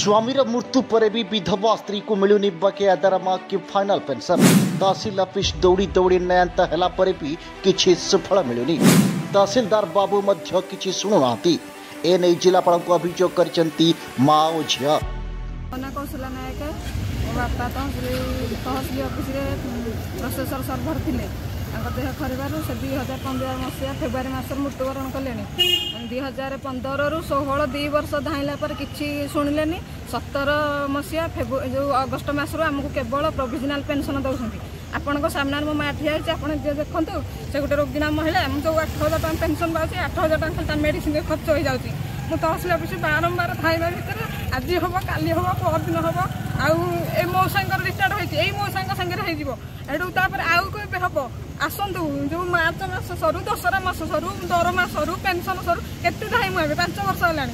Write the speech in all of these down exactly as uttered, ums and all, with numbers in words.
स्वामीर मृत्यु पर भी विधवा स्त्री को मिलुनी बकेया दरमा की फाइनल पेंशन। तहसील ऑफिस दौड़ी दौड़ी नयांत है पर भी किसी सुफल मिलुनी। तहसीलदार बाबू मध्य किसी शुणुना एने जिलापाल को अभियोग करचंती माँ और झिया। कौशला नायक बापा तहसील ऑफिस प्रोसेसर सर्भर थे देह खराब से दुई हजार पंद्रह मसीहा फेब्रुआरी मसर मृत्युवरण कले दुई हजार पंदर रु षोह दुई वर्ष धाइला पर किसी शुणिले सतर मसीहा जो अगस्ट मसरू आमको केवल प्रोविजनाल पेंशन दौरान आपण सामने मो माँ ठिया आप देखूँ से गोटे रोगिणा महिला जो आठ हजार टाँग पेंशन पाँच आठ हजार टाँग मेडिसिन खर्च हो जाऊँगी मुझे तहसील ऑफिस बारंबार थाइबा भितर आज हम काली हम परदिन हम आउ मौसा रिटायर्ड होती मौसा सागे होपर आउ के हम आसतु जो मार्च मस सरू दशरा मस सरू दरमा सरू पेंशन सरू केते टाइम हे पांच वर्ष है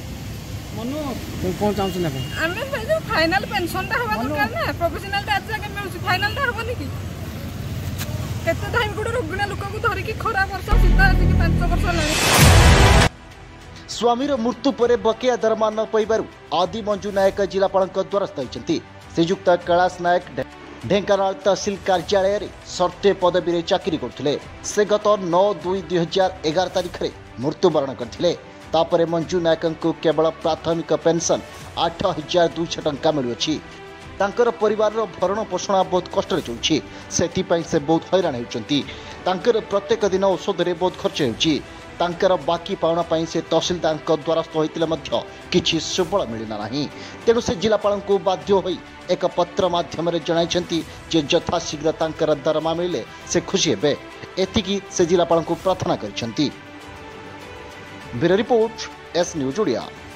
आम जो फाइनाल पेंशन हवा दरकार ना प्रोफेशनल आज जाके मिलूँ फाइनाल हेनी कि केते टाइम गोटे रोगिणा लोक को धरिकी खरा वर्ष शीत आज पांच वर्ष है। स्वामीर मृत्यु पर बकेया दरमा न पाइबारु आदि मंजू नायक जिलापाल द्वारस्थ होती। श्रीजुक्त कैलाश नायक ढेंकानाल तहसील कार्यालय रे सर्ते पदवी चाकरी करथिले। से गत नौ दुई दुई हजार एगार तारीख में मृत्युवरण करथिले। तापरे मंजू नायक को केवल प्राथमिक पेंशन आठ हजार दुईश टंका मिलुअछि। तांकर परिवार भरण पोषण बहुत कष्ट चलुछि। सेथिपई से बहुत हैरान होउछंती। तांकर प्रत्येक दिन औषध रे बहुत खर्च होउछि। तांकर बाकी पाउना पाई से तहसीलदार द्वारस्थ होइतिले मध्य किछि सुफल मिलिना नाही। तेणु से जिलापाल को बाध्य होई एक पत्र माध्यम जणाइछंती जे यथाशीघ्र तांकर दरमा मिले से खुशी हेबे। एतिकी से जिलापाल को प्रार्थना करिछंती। Bureau report S news Odia.